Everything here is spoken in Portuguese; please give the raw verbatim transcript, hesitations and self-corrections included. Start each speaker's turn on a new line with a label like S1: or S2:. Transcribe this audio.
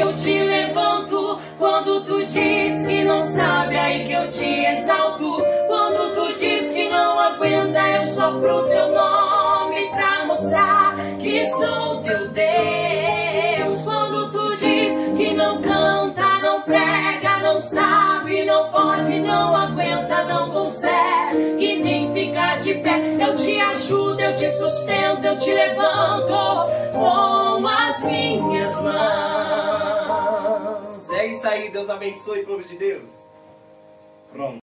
S1: eu te levanto. Quando tu diz que não sabe, aí que eu te exalto. Quando tu diz que não aguenta, eu sopro teu nome pra mostrar que sou teu Deus. Quando tu diz que não canta, não prega, não sabe, não pode, não aguenta, não consegue nem ficar de pé, eu te ajudo, eu te sustento, eu te levanto com as minhas mãos.
S2: É isso aí, Deus abençoe, povo de Deus. Pronto.